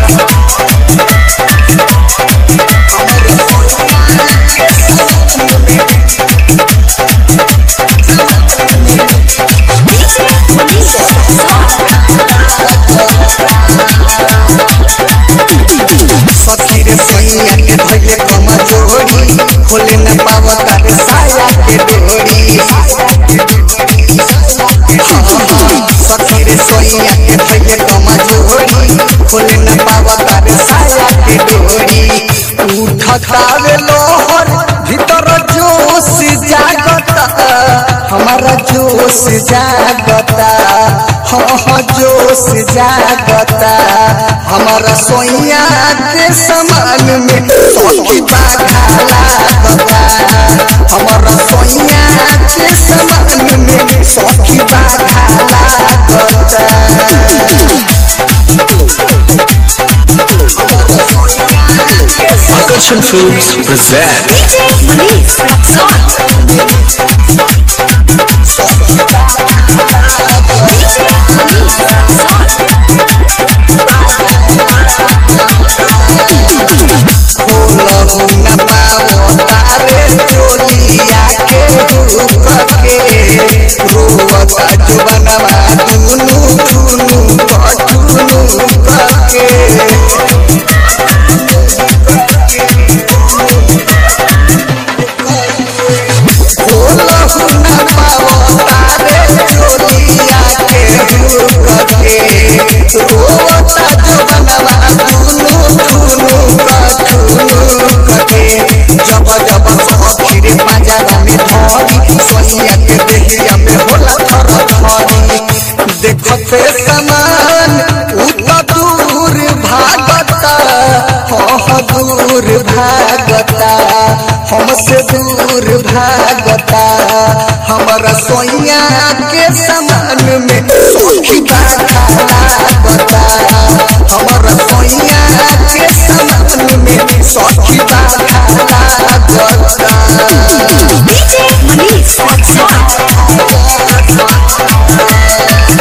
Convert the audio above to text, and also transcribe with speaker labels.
Speaker 1: खोले न पावो तारे साया के डोरी सखी रे सोइया के भइले कमजोरी खोले न पावो तारे साया के डोरी उठतावे लोहर भीतर जोश जागता हमारा जोश जागता हाँ जोश जागता हमारा सोइया के समान में सखी बाधा लागता हमारा सोइया के समान में सखी बाधा लागता
Speaker 2: Akarshan Films present
Speaker 3: DJ Manish Rexon.
Speaker 1: देखते समान दूर भागता हाँ दूर भागता हमसे दूर भागता हमारा सोइया के समान में सखी बाधा लागता हमारा सोइया के समान में सखी बाधा लागता
Speaker 3: DJ Manish Rexon.